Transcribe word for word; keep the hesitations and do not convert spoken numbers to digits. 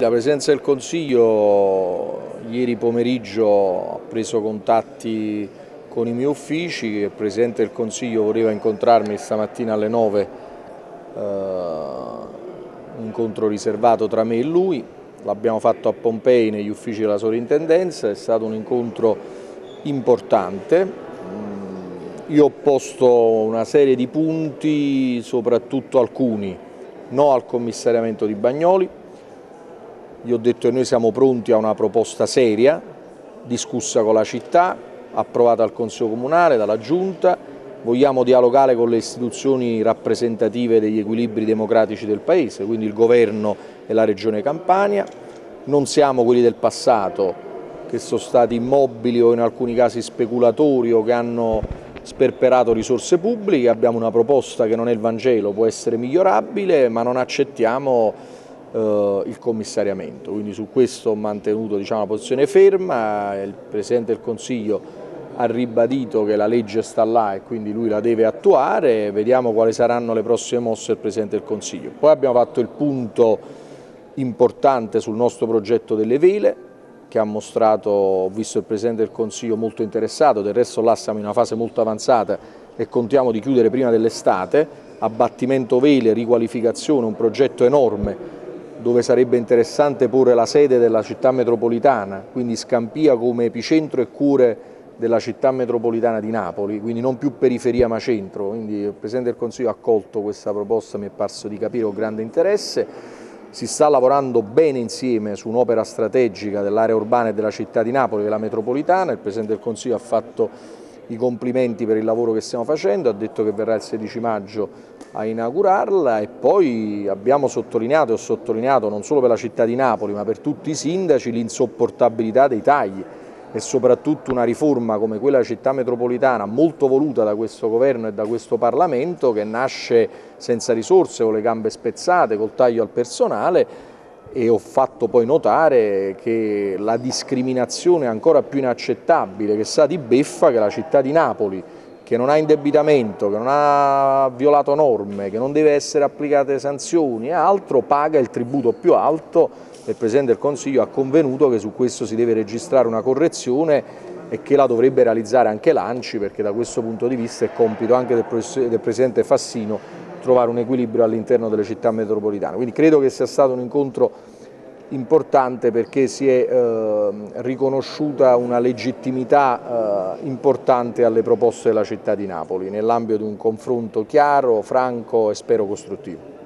La Presidenza del Consiglio ieri pomeriggio ha preso contatti con i miei uffici, il Presidente del Consiglio voleva incontrarmi stamattina alle nove, eh, un incontro riservato tra me e lui, l'abbiamo fatto a Pompei negli uffici della Sovrintendenza, è stato un incontro importante. Io ho posto una serie di punti, soprattutto alcuni, no al commissariamento di Bagnoli. Gli ho detto che noi siamo pronti a una proposta seria, discussa con la città, approvata al Consiglio Comunale, dalla Giunta, vogliamo dialogare con le istituzioni rappresentative degli equilibri democratici del Paese, quindi il Governo e la Regione Campania. Non siamo quelli del passato che sono stati immobili o in alcuni casi speculatori o che hanno sperperato risorse pubbliche, abbiamo una proposta che non è il Vangelo, può essere migliorabile, ma non accettiamo il commissariamento, quindi su questo ho mantenuto diciamo, una posizione ferma. Il Presidente del Consiglio ha ribadito che la legge sta là e quindi lui la deve attuare, vediamo quali saranno le prossime mosse del Presidente del Consiglio. Poi abbiamo fatto il punto importante sul nostro progetto delle vele, che ha mostrato, ho visto il Presidente del Consiglio molto interessato, del resto là siamo in una fase molto avanzata e contiamo di chiudere prima dell'estate, abbattimento vele, riqualificazione, un progetto enorme dove sarebbe interessante porre la sede della città metropolitana, quindi Scampia come epicentro e cuore della città metropolitana di Napoli, quindi non più periferia ma centro, quindi il Presidente del Consiglio ha accolto questa proposta, mi è parso di capire con grande interesse. Si sta lavorando bene insieme su un'opera strategica dell'area urbana e della città di Napoli, della metropolitana, il Presidente del Consiglio ha fatto i complimenti per il lavoro che stiamo facendo, ha detto che verrà il sedici maggio a inaugurarla e poi abbiamo sottolineato e ho sottolineato non solo per la città di Napoli ma per tutti i sindaci l'insopportabilità dei tagli e soprattutto una riforma come quella della città metropolitana molto voluta da questo governo e da questo Parlamento che nasce senza risorse, con le gambe spezzate, col taglio al personale. E ho fatto poi notare che la discriminazione ancora più inaccettabile che sa di beffa che la città di Napoli, che non ha indebitamento, che non ha violato norme, che non deve essere applicate sanzioni e altro, paga il tributo più alto e il Presidente del Consiglio ha convenuto che su questo si deve registrare una correzione e che la dovrebbe realizzare anche l'ANCI, perché da questo punto di vista è compito anche del, del Presidente Fassino trovare un equilibrio all'interno delle città metropolitane. Quindi credo che sia stato un incontro importante perché si è eh, riconosciuta una legittimità eh, importante alle proposte della città di Napoli nell'ambito di un confronto chiaro, franco e spero costruttivo.